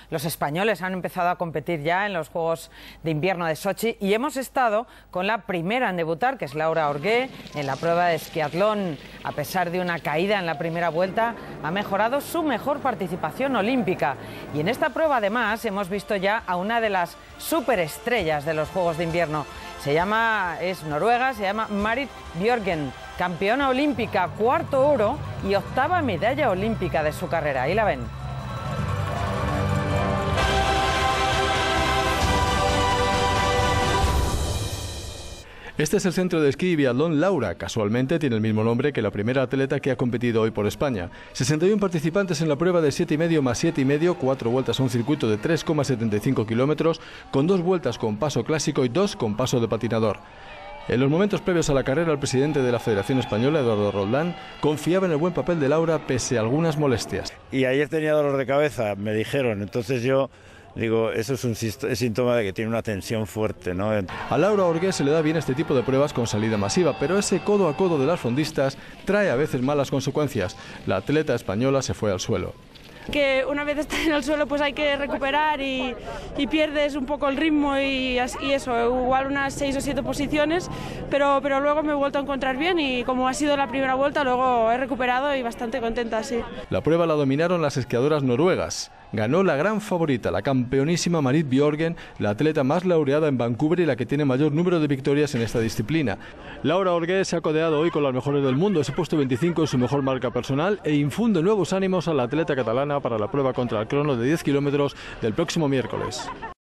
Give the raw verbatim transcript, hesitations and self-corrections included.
los españoles han empezado a competir ya en los Juegos de Invierno de Sochi y hemos estado con la primera en debutar, que es Laura Orgué, en la prueba de esquiatlón. A pesar de una caída en la primera vuelta, ha mejorado su mejor participación olímpica. Y en esta prueba, además, hemos visto ya a una de las superestrellas de los Juegos de Invierno. Se llama, es noruega, se llama Marit Bjørgen, campeona olímpica, cuarto oro y octava medalla olímpica de su carrera. Ahí la ven. Este es el centro de esquí y biatlón Laura. Casualmente tiene el mismo nombre que la primera atleta que ha competido hoy por España. sesenta y uno participantes en la prueba de siete y medio más siete y medio, cuatro vueltas a un circuito de tres coma setenta y cinco kilómetros, con dos vueltas con paso clásico y dos con paso de patinador. En los momentos previos a la carrera, el presidente de la Federación Española, Eduardo Roldán, confiaba en el buen papel de Laura pese a algunas molestias. Y ayer tenía dolor de cabeza, me dijeron, entonces yo... Digo, eso es un síntoma de que tiene una tensión fuerte, ¿no? A Laura Orgué se le da bien este tipo de pruebas con salida masiva, pero ese codo a codo de las fondistas trae a veces malas consecuencias. La atleta española se fue al suelo. Que una vez estás en el suelo pues hay que recuperar y, y pierdes un poco el ritmo y, y eso, igual unas seis o siete posiciones, pero, pero luego me he vuelto a encontrar bien y como ha sido la primera vuelta luego he recuperado y bastante contenta, sí. La prueba la dominaron las esquiadoras noruegas. Ganó la gran favorita, la campeonísima Marit Bjørgen, la atleta más laureada en Vancouver y la que tiene mayor número de victorias en esta disciplina. Laura Orgué se ha codeado hoy con las mejores del mundo, se ha puesto veinticinco en su mejor marca personal e infunde nuevos ánimos a la atleta catalana para la prueba contra el crono de diez kilómetros del próximo miércoles.